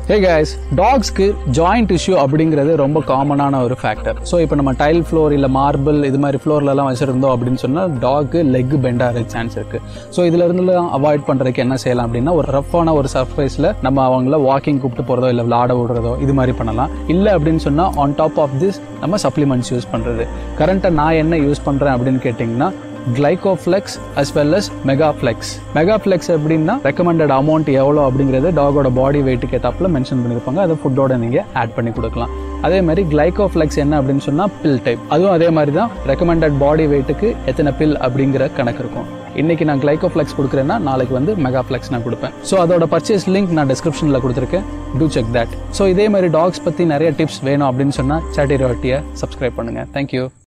Hey guys, டாக்ஸ்க்கு joint issue அப்படிங்கிறது ரொம்ப காமனான ஒரு ஃபேக்டர். ஸோ இப்போ நம்ம டைல் ஃப்ளோர் இல்லை மார்பிள் இது மாதிரி ஃப்ளோர்லலாம் வச்சுருந்தோம் அப்படின்னு சொன்னால் டாக்கு லெக் பெண்ட் ஆகிற சான்ஸ் இருக்குது. ஸோ இதில் இருந்துலாம் அவாய்ட் பண்ணுறதுக்கு என்ன செய்யலாம் அப்படின்னா, ஒரு ரஃப்பான ஒரு சர்ஃபேஸில் நம்ம அவங்கள வாக்கிங் கூப்பிட்டு போகிறதோ இல்லை விளாட விடுறதோ இது மாதிரி பண்ணலாம். இல்லை அப்படின்னு சொன்னால் ஆன் டாப் ஆஃப் திஸ் நம்ம சப்ளிமெண்ட்ஸ் யூஸ் பண்ணுறது. கரண்ட்டாக நான் என்ன யூஸ் பண்ணுறேன் அப்படின்னு கேட்டிங்கன்னா, கிளைகோஃப்ளெக்ஸ் as well as மெகாஃப்ளெக்ஸ். மெகாஃப்ளெக்ஸ் எப்படின்னா ரெக்கமெண்டட் அமௌண்ட் எவ்வளோ அப்படிங்கிறது டாகோட பாடி வெயிட்டுக்கு ஏத்தாப்புல மென்ஷன் பண்ணியிருப்பாங்க. அதை ஃபுட்டோட நீங்கள் ஆட் பண்ணி கொடுக்கலாம். அதே மாதிரி கிளைகோஃப்ளெக்ஸ் என்ன அப்படின்னு சொன்னால் பில் டைப். அதுவும் அதே மாதிரி தான் ரெக்கமெண்டட் பாடி வெயிட்டுக்கு எத்தனை பில் அப்படிங்கிற கணக்கு இருக்கும். இன்னைக்கு நான் கிளைகோஃப்ளெக்ஸ் கொடுக்குறேன்னா நாளைக்கு வந்து மெகாஃப்ளெக்ஸ் நான் கொடுப்பேன். ஸோ அதோட பர்ச்சேஸ் லிங்க் நான் டிஸ்கிரிப்ஷனில் கொடுத்துருக்கேன். Two check that. ஸோ இதே மாதிரி டாக்ஸ் பற்றி நிறைய டிப்ஸ் வேணும் அப்படின்னு சொன்னால் சாட்டிரோட்டியை சப்ஸ்கிரைப் பண்ணுங்கள். தேங்க்யூ.